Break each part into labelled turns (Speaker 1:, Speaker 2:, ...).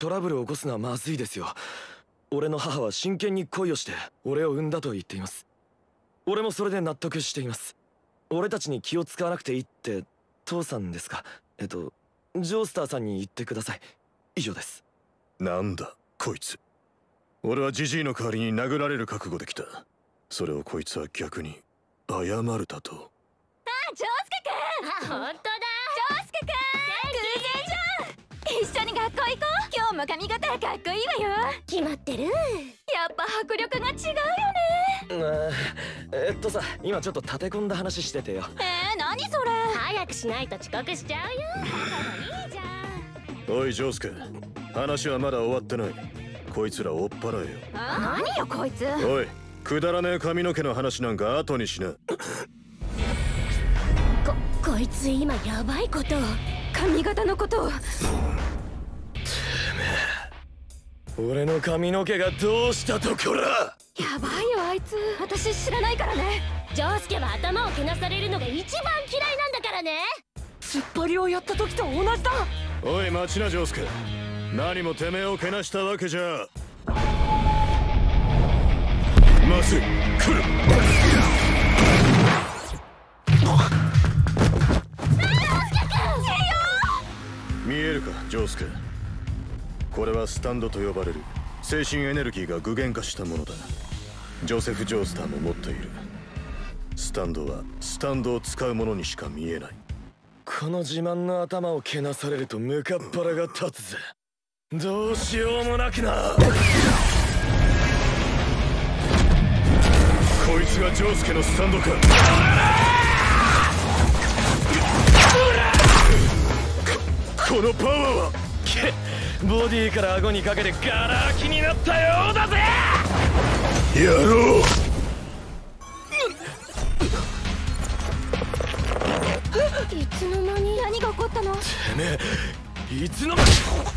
Speaker 1: トラブルを起こすのはまずいですよ。俺の母は真剣に恋をして俺を産んだと言っています。俺もそれで納得しています。俺たちに気を使わなくていいって父さんですか？ジョースターさんに言ってください。以上です。
Speaker 2: なんだこいつ。俺はジジイの代わりに殴られる覚悟できた。それをこいつは逆に謝るだと。
Speaker 3: ジョスケくん。あ、本当だ。ジョスケくん。偶然じゃん。一緒に学校行こう。今日も髪型かっこいいわよ。決まってる。やっぱ迫力が違うよね。
Speaker 1: さ、今ちょっと立て込んだ話しててよ。
Speaker 3: 何それ。早くしないと遅刻しちゃうよ。いいじゃん。
Speaker 2: おいジョースケ、話はまだ終わってない。こいつら追っ払えよ。
Speaker 3: 何よこいつ。
Speaker 2: おい、くだらねえ髪の毛の話なんか後にしな。
Speaker 3: こいつ今やばいことを。髪型のことを。て
Speaker 1: めえ、俺の髪の毛がどうしたところ。
Speaker 3: やばいよあいつ。私知らないからね。ジョースケは頭をけなされるのが一番嫌いなんだからね。
Speaker 4: 突っ張りをやった時と同じだ。
Speaker 2: おい待ちなジョースケ、何もてめえをけなしたわけじゃ。まずい、来る。見えるかジョースケ、これはスタンドと呼ばれる精神エネルギーが具現化したものだ。ジョセフ・ジョースターも持っている。スタンドはスタンドを使う者にしか見えない。
Speaker 1: この自慢の頭をけなされるとムカッパラが立つぜ。どうしようもなくな。
Speaker 2: こいつがジョースケのスタンドか。このパワーは
Speaker 1: ボディから顎にかけてガラ空きになったようだぜ。
Speaker 2: やろう。
Speaker 3: いつの間に。何が起こったの。て
Speaker 1: めえ、いつの間に。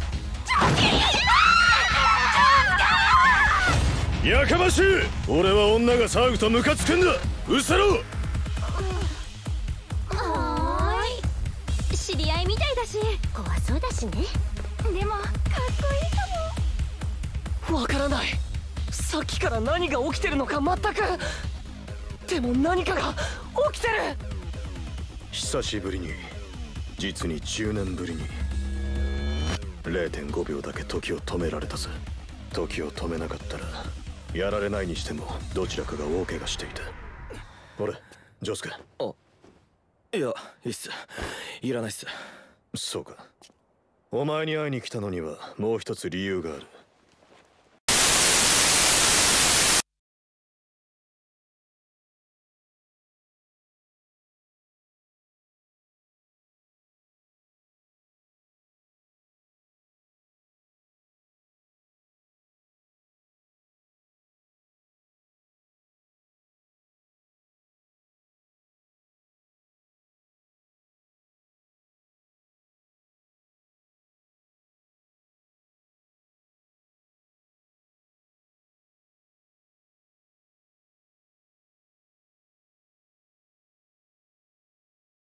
Speaker 2: やかましい。俺は女が騒ぐとムカつくんだ。うせろ。
Speaker 3: はーい。知り合いみたいだし怖そうだしね。でもかっこいいかも。
Speaker 4: わからない。さっきから何が起きてるのか全く。でも何かが起きてる。
Speaker 2: 久しぶりに、実に10年ぶりに 0.5 秒だけ時を止められたぜ。時を止めなかったらやられないにしてもどちらかが大怪我していた。俺ジョスケ。
Speaker 1: いや、いいっす。いらないっす。
Speaker 2: そうか。お前に会いに来たのにはもう一つ理由がある。